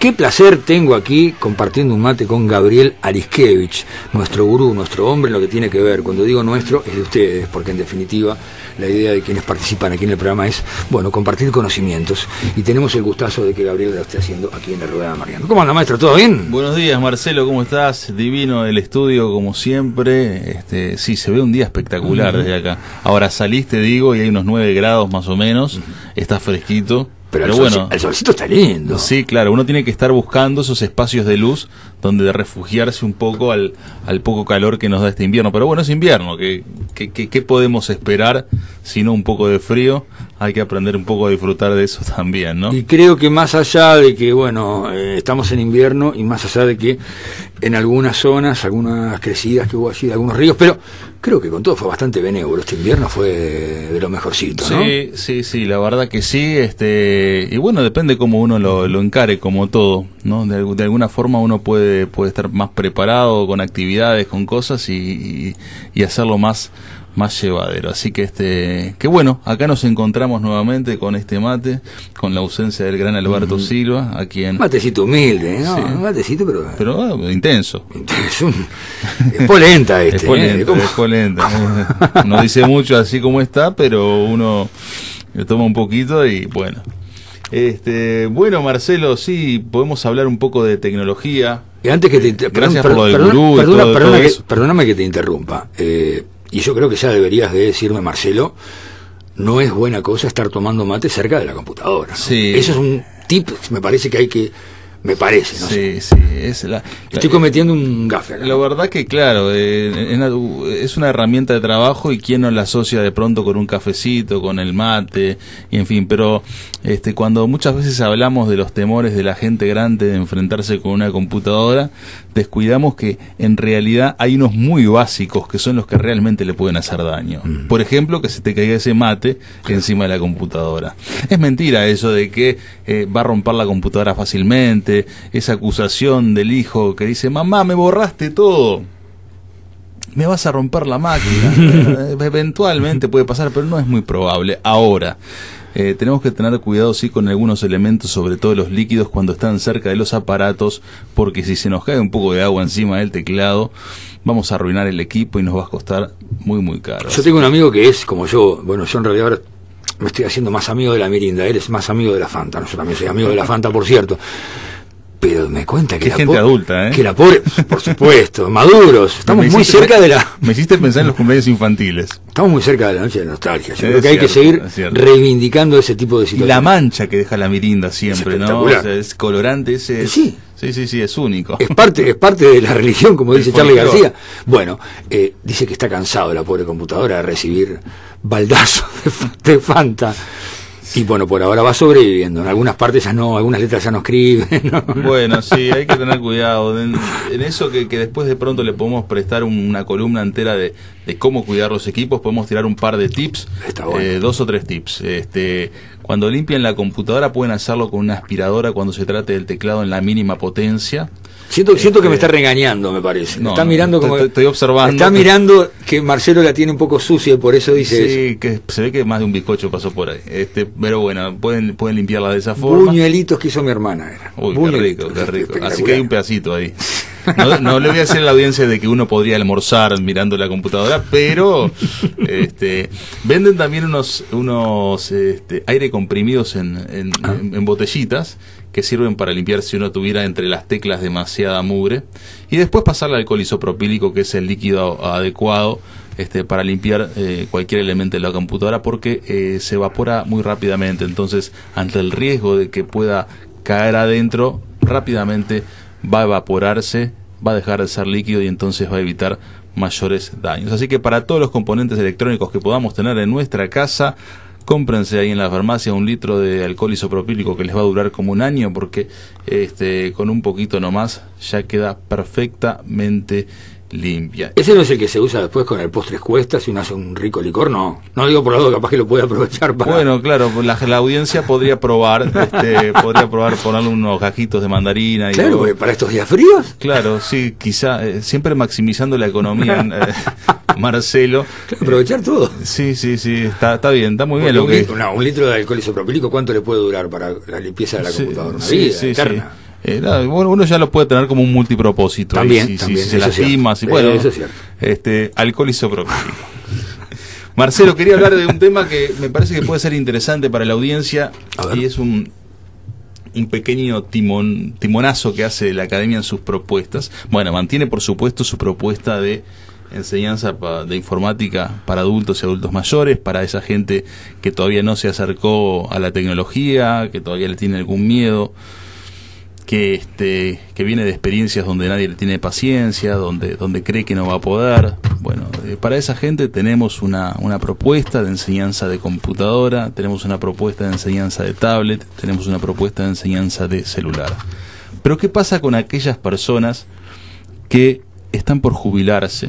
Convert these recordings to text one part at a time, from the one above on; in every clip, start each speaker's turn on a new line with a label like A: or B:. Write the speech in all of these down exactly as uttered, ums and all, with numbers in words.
A: qué placer tengo aquí compartiendo un mate con Gabriel Ariskevich, nuestro gurú, nuestro hombre en lo que tiene que ver. Cuando digo nuestro, es de ustedes, porque en definitiva la idea de quienes participan aquí en el programa es, bueno, compartir conocimientos. Y tenemos el gustazo de que Gabriel lo esté haciendo aquí en la Rueda de Mariano. ¿Cómo anda, maestro? ¿Todo bien?
B: Buenos días, Marcelo, ¿cómo estás? Divino el estudio, como siempre. Este, sí, se ve un día espectacular uh-huh. desde acá. Ahora saliste, digo, y hay unos nueve grados más o menos. Uh-huh. Está fresquito.
A: Pero,
B: Pero
A: el,
B: bueno,
A: sol, el solcito está lindo.
B: Sí, claro, uno tiene que estar buscando esos espacios de luz donde refugiarse un poco al, al poco calor que nos da este invierno. Pero bueno, es invierno, ¿qué, qué, qué, qué podemos esperar sino un poco de frío? Hay que aprender un poco a disfrutar de eso también, ¿no?
A: Y creo que más allá de que, bueno, eh, estamos en invierno y más allá de que en algunas zonas, algunas crecidas que hubo allí de algunos ríos, pero creo que con todo fue bastante benévolo. Este invierno fue de, de lo mejorcito, ¿no?
B: Sí, sí, sí, la verdad que sí. Este, y bueno, depende cómo uno lo, lo encare, como todo, ¿no? De, de alguna forma uno puede, puede estar más preparado con actividades, con cosas y, y, y hacerlo más... más llevadero, así que este, que bueno, acá nos encontramos nuevamente con este mate, con la ausencia del gran Alberto mm. Silva, a quien...
A: Matecito humilde, ¿no?
B: Sí.
A: Matecito, pero...
B: Pero ah, intenso.
A: Es, un... es polenta este.
B: Es polenta,
A: ¿eh?
B: es polenta. No dice mucho así como está, pero uno le toma un poquito y bueno. Este, bueno, Marcelo, sí, podemos hablar un poco de tecnología.
A: Y antes que te... Inter...
B: Gracias
A: perdón,
B: por lo del
A: perdona,
B: gurú y
A: perdona,
B: todo,
A: perdona
B: todo
A: que,
B: eso.
A: Perdóname que te interrumpa. Eh... Y yo creo que ya deberías de decirme, Marcelo, no es buena cosa estar tomando mate cerca de la computadora, ¿no? Sí. Eso es un tip, me parece que hay que... Me parece, ¿no?
B: Sí, sí. Es la,
A: Estoy
B: la,
A: cometiendo un gafe acá.
B: La verdad que, claro, eh, es una herramienta de trabajo y quién no la asocia de pronto con un cafecito, con el mate, y en fin, pero este, cuando muchas veces hablamos de los temores de la gente grande de enfrentarse con una computadora, descuidamos que en realidad hay unos muy básicos que son los que realmente le pueden hacer daño. Mm. Por ejemplo, que se te caiga ese mate encima de la computadora. Es mentira eso de que eh, va a romper la computadora fácilmente, esa acusación del hijo que dice, mamá, me borraste todo, me vas a romper la máquina. Eventualmente puede pasar, pero no es muy probable. Ahora, eh, tenemos que tener cuidado sí con algunos elementos, sobre todo los líquidos cuando están cerca de los aparatos, porque si se nos cae un poco de agua encima del teclado, vamos a arruinar el equipo y nos va a costar muy muy caro.
A: Yo tengo un amigo que es como yo, bueno, yo en realidad ahora me estoy haciendo más amigo de la Mirinda, él es más amigo de la Fanta, no, yo también soy amigo de la Fanta, por cierto. Pero me cuenta que
B: Qué
A: la
B: gente adulta, ¿eh?
A: Que la pobre, por supuesto, maduros. Estamos muy cerca
B: me,
A: de la...
B: Me hiciste pensar en los cumpleaños infantiles.
A: Estamos muy cerca de la noche de nostalgia. Yo
B: es
A: creo que
B: cierto,
A: hay que seguir
B: es
A: reivindicando ese tipo de situaciones.
B: Y la mancha que deja la Mirinda siempre,
A: es
B: ¿no? O sea, es colorante ese. Es,
A: sí.
B: Sí, sí, sí, es único.
A: Es parte, es parte de la religión, como dice Charlie García. Bueno, eh, dice que está cansado la pobre computadora de recibir baldazos de, de Fanta. Y bueno, por ahora va sobreviviendo. En algunas partes ya no, algunas letras ya no escriben, ¿no?
B: Bueno, sí, hay que tener cuidado. En, en eso que, que después de pronto le podemos prestar una columna entera de, de cómo cuidar los equipos, podemos tirar un par de tips,
A: bueno.
B: eh, dos o tres tips. Este, cuando limpian la computadora pueden hacerlo con una aspiradora cuando se trate del teclado en la mínima potencia.
A: Siento,
B: este,
A: siento que me está regañando, me parece.
B: No,
A: está
B: no,
A: mirando como
B: estoy, estoy observando.
A: Está mirando que Marcelo la tiene un poco sucia y por eso dice
B: sí,
A: eso.
B: Que se ve que más de un bizcocho pasó por ahí. Este, pero bueno, pueden pueden limpiarla de esa forma.
A: Buñuelitos que hizo mi hermana era.
B: Uy, qué rico, qué rico. Así que hay un pedacito ahí. No, no le voy a hacer a la audiencia de que uno podría almorzar mirando la computadora, pero este, venden también unos unos este, aire comprimidos en, en, ah. en, en botellitas que sirven para limpiar si uno tuviera entre las teclas demasiada mugre, y después pasarle al alcohol isopropílico, que es el líquido adecuado este, para limpiar eh, cualquier elemento de la computadora, porque eh, se evapora muy rápidamente. Entonces, ante el riesgo de que pueda caer adentro, rápidamente va a evaporarse, va a dejar de ser líquido y entonces va a evitar mayores daños. Así que para todos los componentes electrónicos que podamos tener en nuestra casa, cómprense ahí en la farmacia un litro de alcohol isopropílico que les va a durar como un año, porque este con un poquito nomás ya queda perfectamente limpia.
A: ¿Ese no es el que se usa después con el postres cuestas si uno hace un rico licor? No, no digo por lado, capaz que lo puede aprovechar para...
B: Bueno, claro, la, la audiencia podría probar, este, podría probar ponerle unos gajitos de mandarina. Y
A: claro,
B: luego,
A: para estos días fríos.
B: Claro, sí, quizá, eh, siempre maximizando la economía, eh, Marcelo.
A: Aprovechar todo.
B: Sí, sí, sí, está, está bien, está muy
A: Porque
B: bien lo
A: un
B: que...
A: Litro, no, un litro de alcohol isopropílico, ¿cuánto le puede durar para la limpieza de la
B: sí,
A: computadora? Una
B: sí,
A: vida
B: sí,
A: eterna.
B: sí. Eh, bueno, uno ya lo puede tener como un multipropósito.
A: También,
B: si,
A: también,
B: si, si se lastima, si, bueno,
A: eso es cierto.
B: Este, alcohol isopropílico. Marcelo, quería hablar de un tema que me parece que puede ser interesante para la audiencia, y es un, un pequeño timón, timonazo que hace la Academia en sus propuestas. Bueno, mantiene por supuesto su propuesta de enseñanza pa, de informática para adultos y adultos mayores, para esa gente que todavía no se acercó a la tecnología, que todavía le tiene algún miedo, que este que viene de experiencias donde nadie le tiene paciencia, donde donde cree que no va a poder. Bueno, eh, para esa gente tenemos una, una propuesta de enseñanza de computadora, tenemos una propuesta de enseñanza de tablet, tenemos una propuesta de enseñanza de celular. Pero ¿qué pasa con aquellas personas que están por jubilarse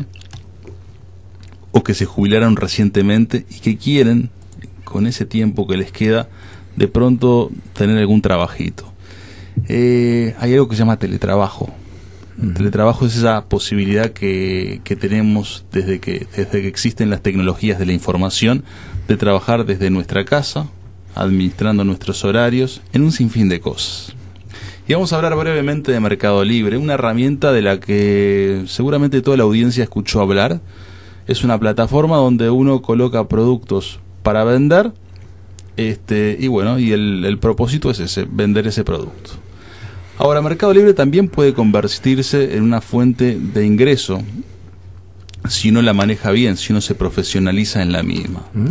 B: o que se jubilaron recientemente y que quieren, con ese tiempo que les queda, de pronto tener algún trabajito? Eh, hay algo que se llama teletrabajo. El teletrabajo es esa posibilidad que, que tenemos desde que, desde que existen las tecnologías de la información, de trabajar desde nuestra casa, administrando nuestros horarios, en un sinfín de cosas. Y vamos a hablar brevemente de Mercado Libre, una herramienta de la que seguramente toda la audiencia escuchó hablar. Es una plataforma donde uno coloca productos para vender, este, y bueno, y el, el propósito es ese, vender ese producto. Ahora, Mercado Libre también puede convertirse en una fuente de ingreso si uno la maneja bien, si uno se profesionaliza en la misma. ¿Mm?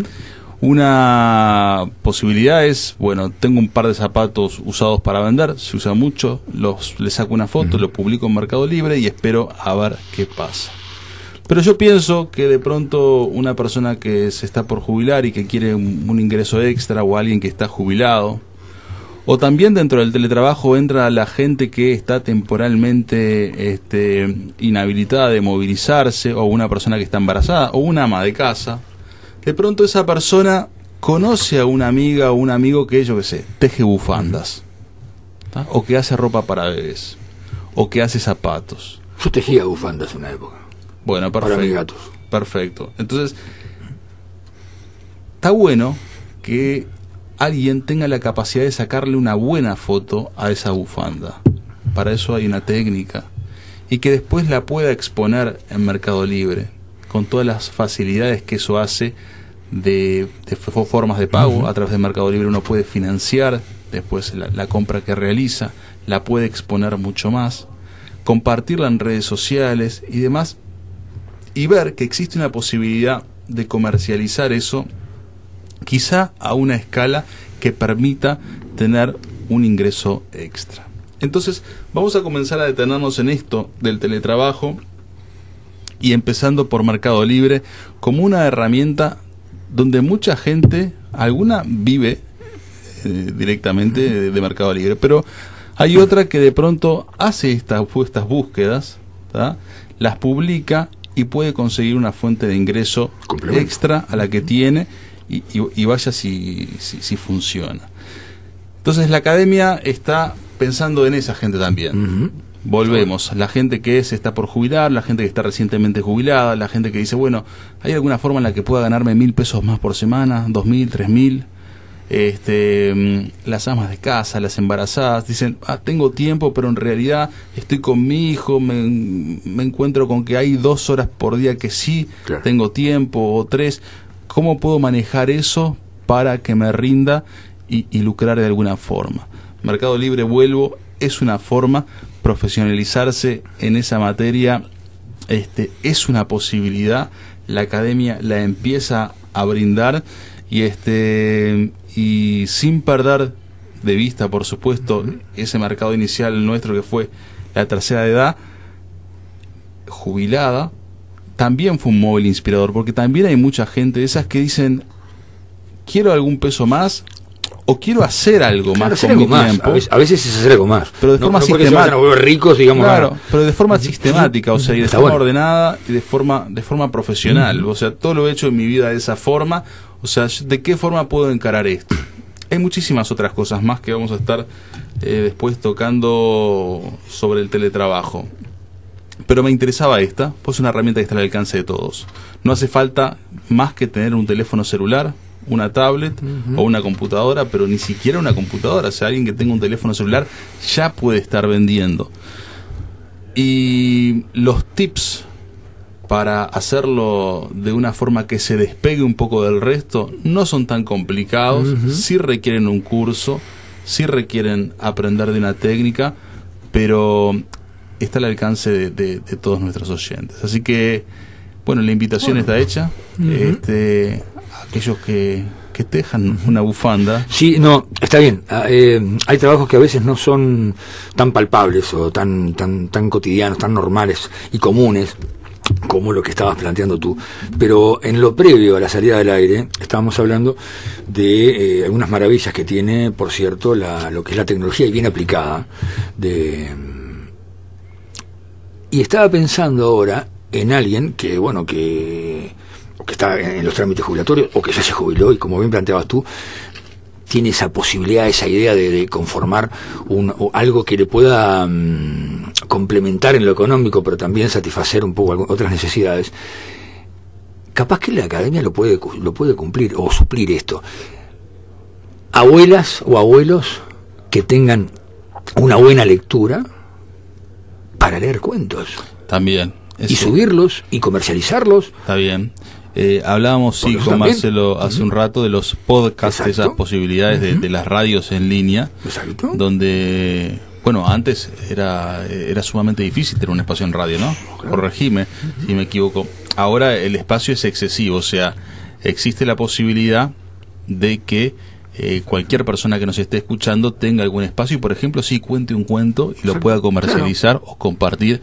B: Una posibilidad es, bueno, tengo un par de zapatos usados para vender, se usa mucho, los le saco una foto, ¿Mm? Lo publico en Mercado Libre y espero a ver qué pasa. Pero yo pienso que de pronto una persona que se está por jubilar y que quiere un, un ingreso extra, o alguien que está jubilado, o también dentro del teletrabajo entra la gente que está temporalmente este, inhabilitada de movilizarse, o una persona que está embarazada, o una ama de casa. De pronto esa persona conoce a una amiga o un amigo que, yo qué sé, teje bufandas, ¿tá? O que hace ropa para bebés, o que hace zapatos.
A: Yo tejía bufandas en una época.
B: Bueno, perfecto.
A: Para mis gatos.
B: Perfecto. Entonces, está bueno que alguien tenga la capacidad de sacarle una buena foto a esa bufanda. Para eso hay una técnica. Y que después la pueda exponer en Mercado Libre, con todas las facilidades que eso hace de, de formas de pago. Uh-huh. A través de Mercado Libre uno puede financiar después la, la compra que realiza, la puede exponer mucho más, compartirla en redes sociales y demás, y ver que existe una posibilidad de comercializar eso, quizá a una escala que permita tener un ingreso extra. Entonces, vamos a comenzar a detenernos en esto del teletrabajo, y empezando por Mercado Libre, como una herramienta donde mucha gente, alguna vive eh, directamente de, de Mercado Libre, pero hay otra que de pronto hace estas, estas búsquedas, ¿tá? Las publica y puede conseguir una fuente de ingreso extra a la que tiene, y, y, y vaya si, si, si funciona. Entonces la academia está pensando en esa gente también. Uh-huh. Volvemos, la gente que se está por jubilar, la gente que está recientemente jubilada, la gente que dice, bueno, ¿hay alguna forma en la que pueda ganarme mil pesos más por semana, dos mil, tres mil? Este, las amas de casa, las embarazadas, dicen, ah, tengo tiempo, pero en realidad estoy con mi hijo, me, me encuentro con que hay dos horas por día que sí, claro, tengo tiempo, o tres. ¿Cómo puedo manejar eso para que me rinda y, y lucrar de alguna forma? Mercado Libre, vuelvo, es una forma. Profesionalizarse en esa materia este, es una posibilidad. La academia la empieza a brindar, y este y sin perder de vista, por supuesto, uh-huh, ese mercado inicial nuestro que fue la tercera edad jubilada, también fue un móvil inspirador, porque también hay mucha gente de esas que dicen, quiero algún peso más, o quiero hacer algo claro, más
A: hacer
B: con
A: algo
B: mi
A: más.
B: tiempo.
A: A veces, a veces es hacer algo más.
B: Pero de
A: no,
B: forma
A: no
B: sistemática.
A: Se van a volver ricos, digamos.
B: Claro,
A: claro,
B: pero de forma sistemática, o sea, y de
A: Está
B: forma
A: bueno.
B: ordenada y de forma de forma profesional.
A: Uh-huh.
B: O sea, todo lo he hecho en mi vida de esa forma. O sea, ¿de qué forma puedo encarar esto? Hay muchísimas otras cosas más que vamos a estar eh, después tocando sobre el teletrabajo. Pero me interesaba esta, pues es una herramienta que está al alcance de todos. No hace falta más que tener un teléfono celular, una tablet uh-huh. o una computadora, pero ni siquiera una computadora. O sea, alguien que tenga un teléfono celular ya puede estar vendiendo. Y los tips para hacerlo de una forma que se despegue un poco del resto no son tan complicados. Uh-huh. Sí requieren un curso, sí requieren aprender de una técnica, pero está al alcance de, de, de todos nuestros oyentes. Así que, bueno, la invitación bueno. está hecha. Uh-huh. este, aquellos que, que tejan una bufanda.
A: Sí, no, está bien. Eh, hay trabajos que a veces no son tan palpables o tan, tan, tan cotidianos, tan normales y comunes como lo que estabas planteando tú, pero en lo previo a la salida del aire estábamos hablando de eh, algunas maravillas que tiene, por cierto, la, lo que es la tecnología y bien aplicada de, y estaba pensando ahora en alguien que, bueno, que, que está en los trámites jubilatorios o que ya se jubiló y, como bien planteabas tú, tiene esa posibilidad, esa idea de, de conformar un, algo que le pueda um, complementar en lo económico, pero también satisfacer un poco otras necesidades. Capaz que la academia lo puede, lo puede cumplir o suplir esto. Abuelas o abuelos que tengan una buena lectura para leer cuentos.
B: También.
A: Y subirlos y comercializarlos.
B: Está bien. Eh, hablábamos, sí, con Marcelo hace uh-huh. un rato de los podcasts, Exacto. esas posibilidades uh-huh. de, de las radios en línea, Exacto. donde, bueno, antes era era sumamente difícil tener un espacio en radio, ¿no? Claro. Corregime uh-huh. si me equivoco. Ahora el espacio es excesivo, o sea, existe la posibilidad de que eh, cualquier persona que nos esté escuchando tenga algún espacio y, por ejemplo, sí cuente un cuento y lo pueda comercializar claro. o compartir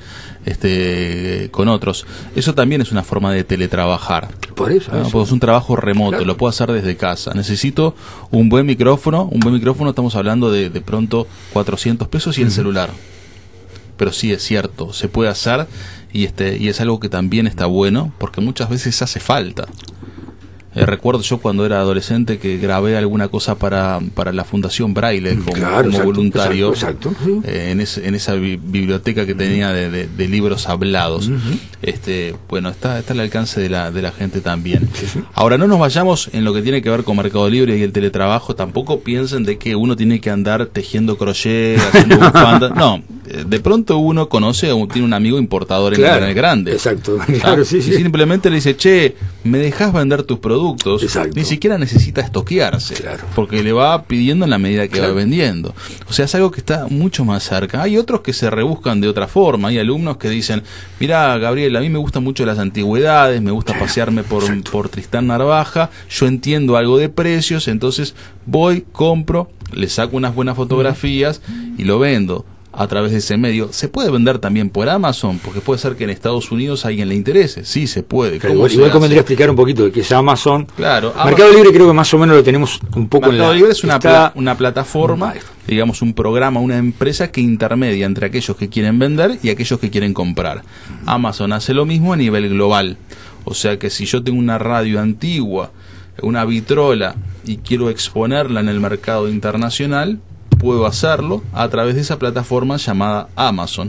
B: este con otros. Eso también es una forma de teletrabajar.
A: Por eso,
B: ¿no?
A: eso.
B: Pues es un trabajo remoto, claro. lo puedo hacer desde casa. Necesito un buen micrófono, un buen micrófono, estamos hablando de de pronto cuatrocientos pesos y el uh-huh. celular. Pero sí es cierto, se puede hacer y este y es algo que también está bueno porque muchas veces hace falta. Eh, recuerdo yo cuando era adolescente que grabé alguna cosa para, para la Fundación Braille como, claro, como exacto, voluntario exacto, exacto, sí. eh, en, ese, en esa bi biblioteca que tenía de, de, de libros hablados. Uh-huh. este Bueno, está, está al alcance de la, de la gente también. Sí, sí. Ahora, no nos vayamos en lo que tiene que ver con Mercado Libre y el teletrabajo. Tampoco piensen de que uno tiene que andar tejiendo crochet, haciendo bufanda. No, de pronto uno conoce o tiene un amigo importador claro, en el grande.
A: Exacto, claro,
B: ¿ah?
A: sí,
B: y
A: sí.
B: simplemente le dice, che, ¿me dejás vender tus productos?
A: Exacto.
B: Ni siquiera necesita estoquearse, claro. porque le va pidiendo en la medida que claro. va vendiendo. O sea, es algo que está mucho más cerca. Hay otros que se rebuscan de otra forma. Hay alumnos que dicen, mirá, Gabriel, a mí me gustan mucho las antigüedades, me gusta pasearme por, por Tristán Narvaja, yo entiendo algo de precios, entonces voy, compro, le saco unas buenas fotografías y lo vendo a través de ese medio. Se puede vender también por Amazon, porque puede ser que en Estados Unidos a alguien le interese. Sí, se puede.
A: Claro, igual igual convendría explicar un poquito de qué es Amazon.
B: Claro.
A: Mercado Amazon, Libre creo que más o menos lo tenemos un poco
B: Mercado
A: en la...
B: Libre es una,
A: está...
B: pla una plataforma, digamos un programa, una empresa que intermedia entre aquellos que quieren vender y aquellos que quieren comprar. Amazon hace lo mismo a nivel global. O sea que si yo tengo una radio antigua, una vitrola, y quiero exponerla en el mercado internacional, puedo hacerlo a través de esa plataforma llamada Amazon,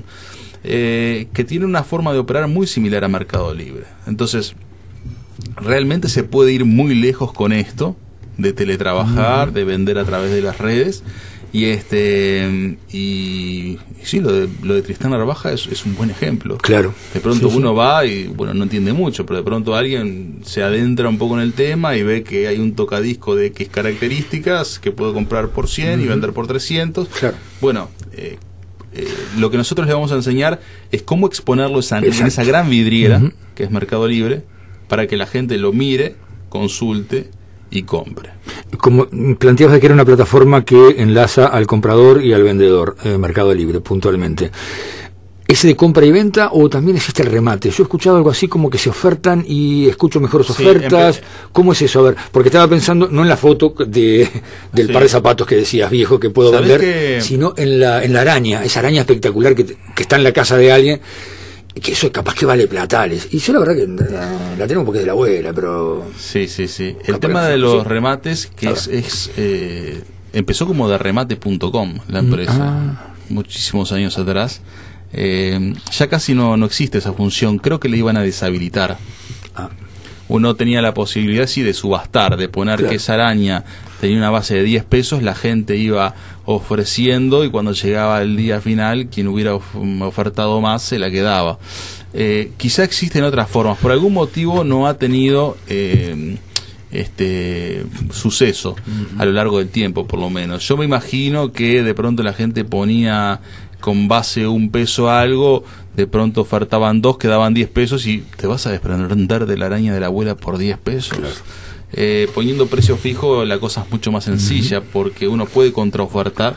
B: eh, que tiene una forma de operar muy similar a Mercado Libre. Entonces, realmente se puede ir muy lejos con esto, de teletrabajar, de vender a través de las redes, y este y, y sí, lo de, lo de Tristán Narvaja es, es un buen ejemplo.
A: Claro.
B: De pronto
A: sí,
B: uno
A: sí.
B: va y, bueno, no entiende mucho, pero de pronto alguien se adentra un poco en el tema y ve que hay un tocadisco de X características que puedo comprar por cien uh-huh. y vender por trescientos. Claro. Bueno, eh, eh, lo que nosotros le vamos a enseñar es cómo exponerlo esa, en esa gran vidriera, uh-huh. que es Mercado Libre, para que la gente lo mire, consulte y compre.
A: Como planteabas que era una plataforma que enlaza al comprador y al vendedor, eh, Mercado Libre, puntualmente. ¿Es de compra y venta o también existe el remate? Yo he escuchado algo así como que se ofertan y escucho mejores ofertas. Sí, ¿cómo es eso? A ver, porque estaba pensando no en la foto de del sí. par de zapatos que decías, viejo, que puedo vender, que... sino en la en la araña, esa araña espectacular que, que está en la casa de alguien, que eso capaz que vale platales. Y yo la verdad que la, la tengo porque es de la abuela, pero...
B: Sí, sí, sí. El tema de los sí. remates, que es, es eh, empezó como de remate punto com, la empresa, ah. muchísimos años atrás. Eh, ya casi no, no existe esa función. Creo que le iban a deshabilitar.
A: Ah.
B: uno tenía la posibilidad, sí, de subastar, de poner claro. que esa araña tenía una base de diez pesos, la gente iba ofreciendo y cuando llegaba el día final, quien hubiera ofertado más se la quedaba. Eh, quizá existen otras formas, por algún motivo no ha tenido eh, este suceso uh-huh. a lo largo del tiempo, por lo menos. Yo me imagino que de pronto la gente ponía con base un peso a algo, de pronto ofertaban dos, quedaban diez pesos y te vas a desprender de la araña de la abuela por diez pesos. Claro. Eh, poniendo precio fijo la cosa es mucho más sencilla uh-huh. porque uno puede contraofertar,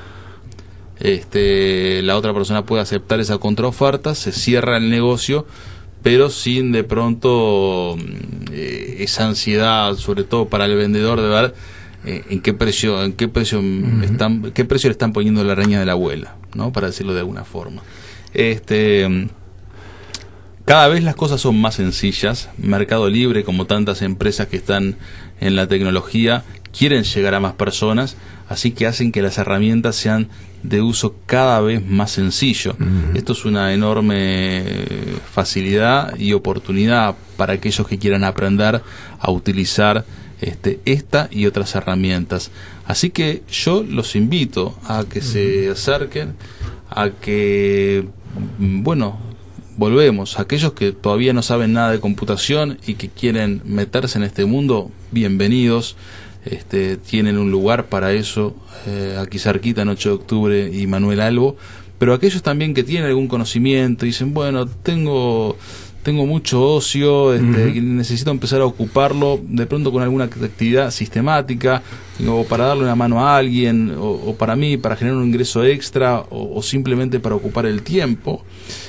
B: este, la otra persona puede aceptar esa contraoferta, se cierra el negocio, pero sin de pronto eh, esa ansiedad, sobre todo para el vendedor, de ver eh, en qué precio, en qué precio uh-huh. están, qué precio le están poniendo la araña de la abuela, ¿no? Para decirlo de alguna forma. Este, cada vez las cosas son más sencillas. Mercado Libre, como tantas empresas que están en la tecnología, quieren llegar a más personas, así que hacen que las herramientas sean de uso cada vez más sencillo. Uh-huh. Esto es una enorme facilidad y oportunidad para aquellos que quieran aprender a utilizar este, esta y otras herramientas. Así que yo los invito a que uh-huh. se acerquen, a que, bueno, volvemos, aquellos que todavía no saben nada de computación y que quieren meterse en este mundo, bienvenidos. Este, tienen un lugar para eso, eh, aquí cerquita en ocho de octubre y Manuel Albo, pero aquellos también que tienen algún conocimiento y dicen, bueno, tengo tengo mucho ocio, este, uh-huh. necesito empezar a ocuparlo de pronto con alguna actividad sistemática, o para darle una mano a alguien, o, o para mí, para generar un ingreso extra, o, o simplemente para ocupar el tiempo.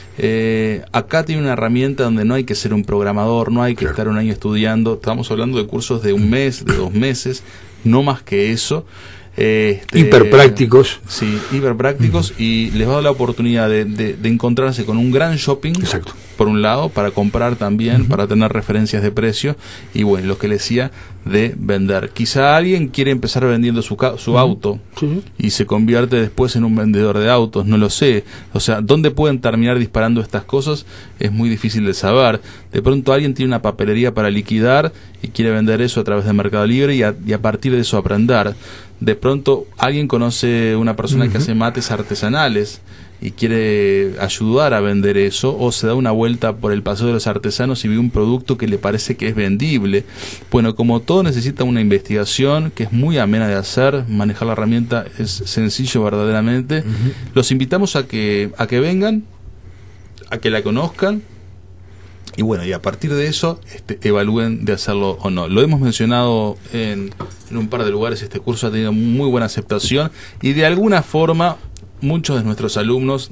B: Eh, acá tiene una herramienta donde no hay que ser un programador, no hay que claro. estar un año estudiando, estamos hablando de cursos de un mes, de dos meses, no más que eso. Este,
A: hiperprácticos.
B: Sí, hiperprácticos uh-huh. y les va a dar la oportunidad de, de, de encontrarse con un gran shopping.
A: Exacto.
B: Por un lado, para comprar también, uh-huh. para tener referencias de precio y bueno, lo que les decía de vender. Quizá alguien quiere empezar vendiendo su, ca- su uh-huh. auto uh-huh. y se convierte después en un vendedor de autos, no lo sé. O sea, ¿dónde pueden terminar disparando estas cosas? Es muy difícil de saber. De pronto alguien tiene una papelería para liquidar y quiere vender eso a través de Mercado Libre y a, y a partir de eso aprender. De pronto alguien conoce una persona uh-huh. que hace mates artesanales y quiere ayudar a vender eso, o se da una vuelta por el Paseo de los Artesanos y ve un producto que le parece que es vendible. Bueno, como todo necesita una investigación que es muy amena de hacer, manejar la herramienta es sencillo verdaderamente. Uh-huh. Los invitamos a que a que vengan, a que la conozcan. Y bueno, y a partir de eso este, evalúen de hacerlo o no. Lo hemos mencionado en, en un par de lugares, este curso ha tenido muy buena aceptación y de alguna forma muchos de nuestros alumnos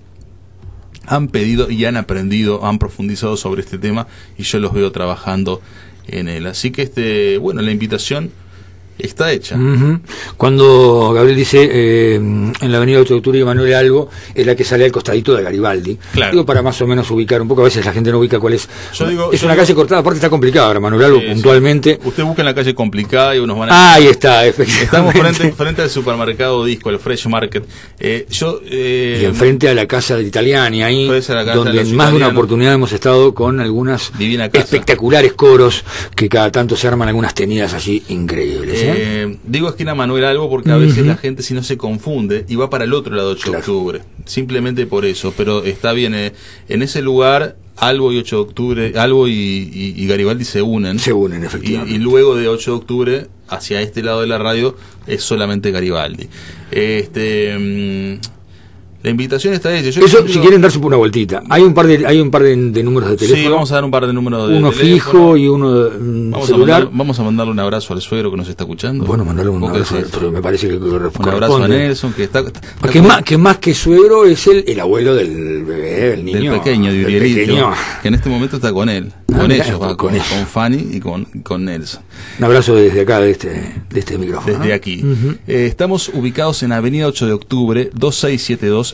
B: han pedido y han aprendido, han profundizado sobre este tema y yo los veo trabajando en él. Así que, este bueno, la invitación está hecha.
A: Uh-huh. Cuando Gabriel dice eh, en la avenida ocho de octubre y Manuel Albo, es la que sale al costadito de Garibaldi. Claro. Digo, para más o menos ubicar un poco, a veces la gente no ubica cuál es.
B: Yo digo,
A: es
B: yo
A: una
B: digo,
A: calle cortada, aparte está complicada ahora, Manuel Albo, eh, puntualmente.
B: Sí. Usted busca en la calle complicada y unos van a...
A: Ah, ahí está, efectivamente.
B: Estamos frente, frente al supermercado Disco, el Fresh Market. Eh, yo, eh,
A: y enfrente a la casa del Italiani, ahí, donde en más de una oportunidad hemos estado con algunas espectaculares coros que cada tanto se arman algunas tenidas así increíbles. ¿eh?
B: Eh, digo esquina Manuel Albo porque a veces uh-huh. la gente si no se confunde y va para el otro lado de ocho de octubre, simplemente por eso, pero está bien, eh, en ese lugar Albo y ocho de octubre, Albo y, y, y Garibaldi se unen,
A: se unen efectivamente,
B: y, y luego de ocho de octubre hacia este lado de la radio es solamente Garibaldi. Este mmm, la invitación está hecha. Yo
A: Eso,
B: digo,
A: si quieren darse por una vueltita. Hay un par de hay un par de, de números de teléfono.
B: Sí, vamos a dar un par de números de
A: uno
B: teléfono.
A: fijo y uno um,
B: vamos
A: celular.
B: A mandar, vamos a mandarle un abrazo al suegro que nos está escuchando.
A: Bueno, mandarle un abrazo, pero me parece que corresponde.
B: Un abrazo a Nelson, que está... está
A: que, más, que más que suegro es el, el abuelo del bebé, del niño.
B: Del pequeño, del pequeño. Que en este momento está con él.
A: Ah,
B: con
A: mira,
B: ellos, va,
A: con,
B: con, con Fanny y con, con Nelson.
A: Un abrazo desde acá, de este, de este micrófono.
B: Desde
A: ¿no?
B: aquí.
A: Uh-huh.
B: eh, estamos ubicados en Avenida ocho de octubre, dos seis siete dos,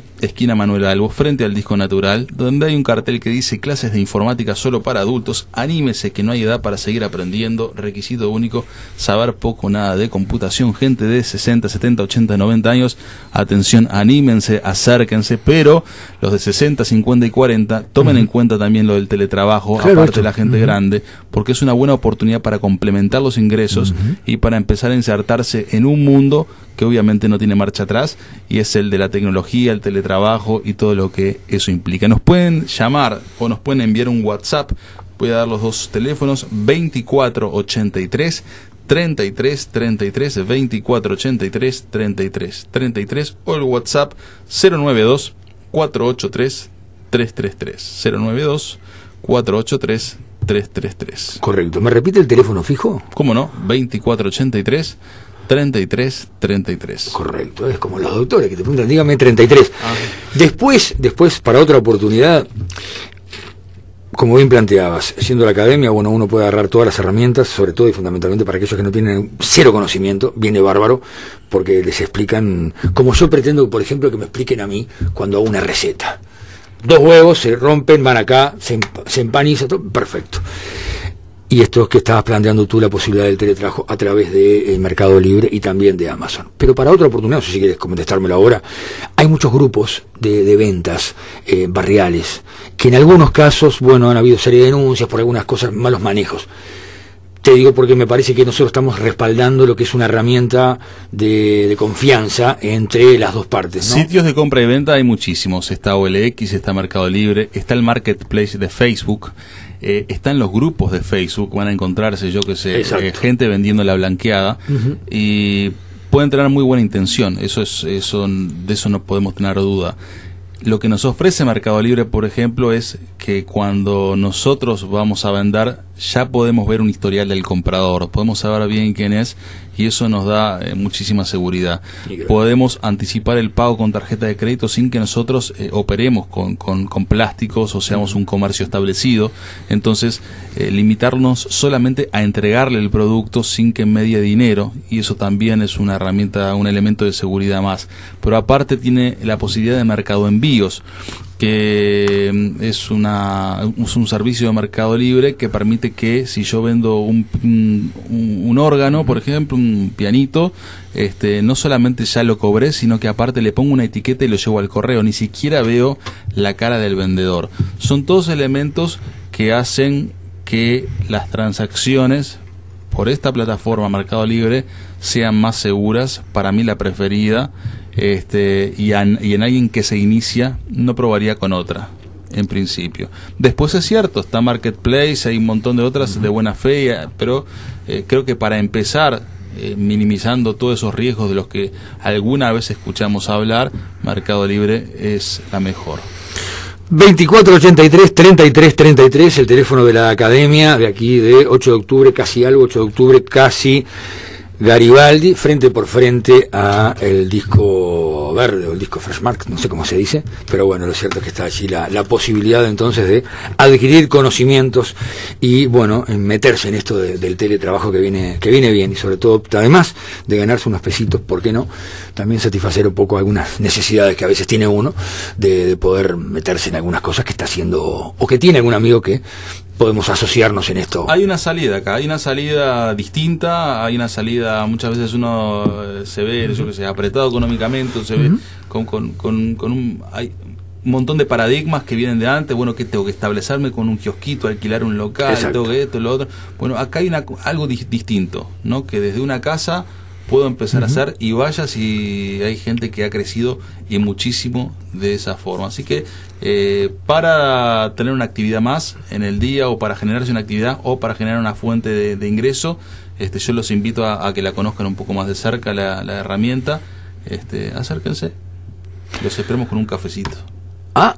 B: dos, esquina Manuel Albo, frente al Disco Natural, donde hay un cartel que dice clases de informática solo para adultos, anímese que no hay edad para seguir aprendiendo, requisito único, saber poco o nada de computación, gente de sesenta, setenta, ochenta, noventa años, atención, anímense, acérquense, pero los de sesenta, cincuenta y cuarenta, tomen uh-huh. en cuenta también lo del teletrabajo, claro, aparte de la gente uh-huh. grande, porque es una buena oportunidad para complementar los ingresos uh-huh. y para empezar a insertarse en un mundo que obviamente no tiene marcha atrás, y es el de la tecnología, el teletrabajo y todo lo que eso implica. Nos pueden llamar o nos pueden enviar un WhatsApp. Voy a dar los dos teléfonos: veinticuatro ochenta y tres, treinta y tres treinta y tres, veinticuatro ochenta y tres, treinta y tres treinta y tres, o el WhatsApp cero noventa y dos, cuatrocientos ochenta y tres, trescientos treinta y tres, cero noventa y dos, cuatrocientos ochenta y tres, trescientos treinta y tres.
A: Correcto. ¿Me repite el teléfono fijo?
B: ¿Cómo no? veinticuatro ochenta y tres, treinta y tres treinta y tres.
A: Correcto, es como los doctores que te preguntan, dígame treinta y tres. Ah. Después, después, para otra oportunidad, como bien planteabas, siendo la academia, bueno, uno puede agarrar todas las herramientas, sobre todo y fundamentalmente para aquellos que no tienen cero conocimiento, viene bárbaro, porque les explican, como yo pretendo, por ejemplo, que me expliquen a mí cuando hago una receta. Dos huevos se rompen, van acá, se, emp se empaniza, todo, perfecto. Y esto es que estabas planteando tú, la posibilidad del teletrabajo a través de eh, Mercado Libre y también de Amazon. Pero para otra oportunidad, no sé si quieres contestármelo ahora, hay muchos grupos de, de ventas eh, barriales, que en algunos casos, bueno, han habido serie de denuncias por algunas cosas, malos manejos. Te digo porque me parece que nosotros estamos respaldando lo que es una herramienta de, de confianza entre las dos partes, ¿no?
B: Sitios de compra y venta hay muchísimos. Está O L X, está Mercado Libre, está el Marketplace de Facebook. Eh, están los grupos de Facebook, van a encontrarse, yo que sé, eh, gente vendiendo la blanqueada, uh-huh. y pueden tener muy buena intención, eso es, eso, de eso no podemos tener duda. Lo que nos ofrece Mercado Libre, por ejemplo, es que cuando nosotros vamos a vender, ya podemos ver un historial del comprador, podemos saber bien quién es, y eso nos da eh, muchísima seguridad. Podemos anticipar el pago con tarjeta de crédito sin que nosotros eh, operemos con, con, con plásticos o seamos un comercio establecido. Entonces, eh, limitarnos solamente a entregarle el producto sin que medie dinero, y eso también es una herramienta, un elemento de seguridad más. Pero aparte tiene la posibilidad de mercado envíos, que es, una, es un servicio de Mercado Libre que permite que si yo vendo un, un, un órgano, por ejemplo, un pianito, este, no solamente ya lo cobré, sino que aparte le pongo una etiqueta y lo llevo al correo, ni siquiera veo la cara del vendedor. Son todos elementos que hacen que las transacciones por esta plataforma Mercado Libre sean más seguras, para mí la preferida. Este, y, an, y en alguien que se inicia no probaría con otra en principio. Después es cierto, está Marketplace, hay un montón de otras uh-huh. de buena fe, pero eh, creo que para empezar, eh, minimizando todos esos riesgos de los que alguna vez escuchamos hablar, Mercado Libre es la mejor.
A: veinticuatro ochenta y tres, treinta y tres treinta y tres, el teléfono de la academia de aquí de ocho de octubre, casi algo, ocho de octubre, casi Garibaldi, frente por frente a el Disco Verde o el Disco Freshmark, no sé cómo se dice, pero bueno, lo cierto es que está allí la, la posibilidad entonces de adquirir conocimientos y bueno, meterse en esto de, del teletrabajo que viene que viene bien, y sobre todo, además de ganarse unos pesitos, ¿por qué no? También satisfacer un poco algunas necesidades que a veces tiene uno de, de poder meterse en algunas cosas que está haciendo o que tiene algún amigo que podemos asociarnos en esto.
B: Hay una salida acá, hay una salida distinta, hay una salida, muchas veces uno eh, se ve, uh-huh. yo que sé, apretado económicamente, se uh-huh. ve con, con, con, con un... Hay, un montón de paradigmas que vienen de antes. Bueno, que tengo que establecerme con un kiosquito, alquilar un local, tengo que esto, lo otro. Bueno, acá hay una, algo di distinto, ¿no? Que desde una casa puedo empezar uh-huh. a hacer, y vaya si hay gente que ha crecido y muchísimo de esa forma. Así que eh, para tener una actividad más en el día, o para generarse una actividad, o para generar una fuente de, de ingreso, este, yo los invito a, a que la conozcan un poco más de cerca, la, la herramienta. Este, acérquense, los esperamos con un cafecito.
A: Ah,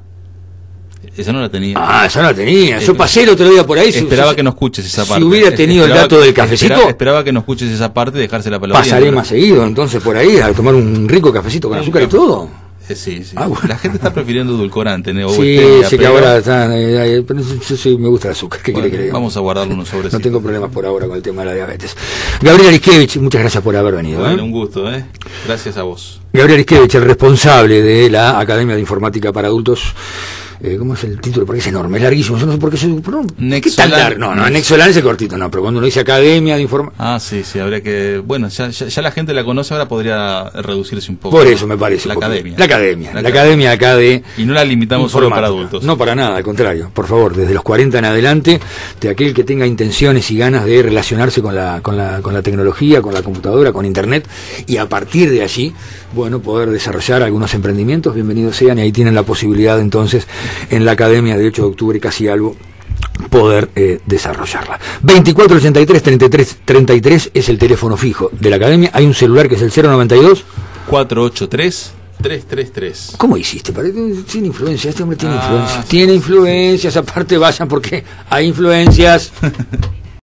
B: esa no la tenía.
A: Ah, esa no la tenía. Yo pasé el otro día por ahí.
B: Esperaba
A: si,
B: que no escuches esa parte.
A: Si hubiera tenido
B: esperaba,
A: el dato del cafecito.
B: Esperaba, esperaba que no escuches esa parte y dejársela para la
A: Pasaré más seguido, entonces, por ahí, a tomar un rico cafecito con azúcar y todo.
B: Eh, sí, sí. Ah, bueno. La gente está prefiriendo edulcorante, ¿no?
A: Sí, stevia, sí, que ahora está, eh, pero yo sí me gusta el azúcar. ¿Qué bueno, quiere que
B: vamos a guardarlo unos sobres.
A: No tengo problemas por ahora con el tema de la diabetes. Gabriel Ariskevich, muchas gracias por haber venido.
B: Bueno,
A: ¿eh?
B: un gusto, ¿eh? Gracias a vos.
A: Gabriel Arizkevich, el responsable de la Academia de Informática para Adultos. Eh, ¿Cómo es el título? Porque es enorme, es larguísimo. Yo no sé por qué se. ¿Qué tan largo? No, no, Nexolan es el cortito, no, pero cuando uno dice Academia de Informática.
B: Ah, sí, sí, habría que. Bueno, ya, ya, ya la gente la conoce, ahora podría reducirse un poco.
A: Por eso me parece.
B: La academia.
A: La academia. La,
B: la
A: academia acá de.
B: Y no la limitamos solo para adultos.
A: No, para nada, al contrario. Por favor, desde los cuarenta en adelante, de aquel que tenga intenciones y ganas de relacionarse con la, con la, con la tecnología, con la computadora, con Internet, y a partir de allí, bueno, poder desarrollar algunos emprendimientos, bienvenidos sean, y ahí tienen la posibilidad entonces en la Academia de ocho de octubre, casi algo, poder eh, desarrollarla. veinticuatro ochenta y tres treinta y tres treinta y tres es el teléfono fijo de la Academia. Hay un celular que es el cero noventa y dos
B: cuatrocientos ochenta y tres trescientos treinta y tres.
A: ¿Cómo hiciste? Tiene influencia, este hombre tiene
B: ah,
A: influencias.
B: Sí,
A: tiene
B: sí,
A: influencias,
B: sí.
A: Aparte vayan porque hay influencias.